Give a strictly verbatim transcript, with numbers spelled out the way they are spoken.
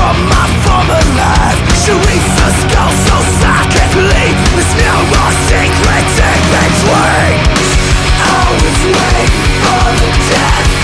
from my former life. She reads the skull so psychically. There's no more secret in between. I was waiting for the death